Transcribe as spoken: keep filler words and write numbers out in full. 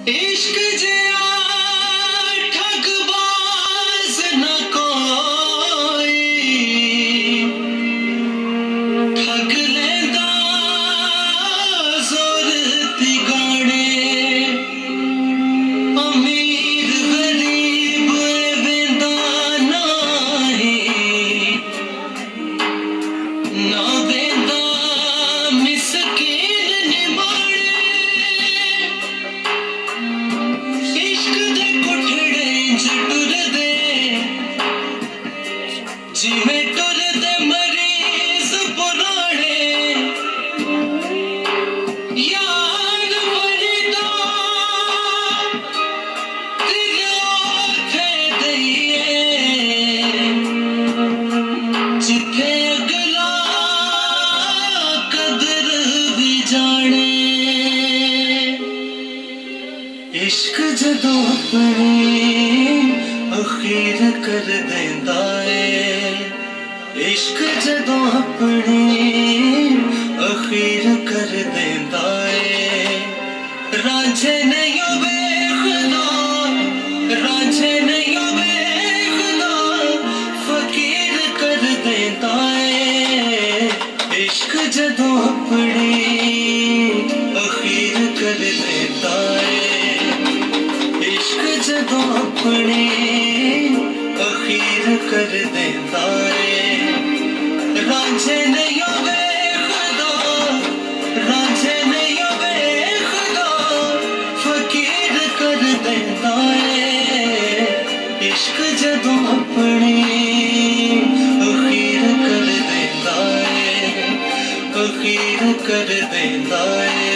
इश्क जिया ठगबाज न कोई, ठग लेंदा जोर दी गाने। अमीर गरीब वेंदा नहीं, ना वेंदा मिसकीन निमाणे। इश्क दे कुठड़े च टुरदे जिवें टुरदे मरीज पुराणे। यार फरीदा दिल ओथे दईए, जिथे अगला कदर भी जाने। इश्क जदों अपनी अखीर कर देंदा है, इश्क जदों अपनी अखीर कर देंदा है। रांझे नहीं वेखदा, रांझे नहीं वेखदा, फकीर कर देंदा है। इश्क जदों अपनी अखीर कर देंदा है, इश्क जदों अपनी अखीर कर देंदा है। रांझे नहीं वेखदा, रांझे नहीं वेखदा, फकीर कर देंदा है। इश्क जदों अपनी अखीर कर देंदा है, अखीर कर देंदा है।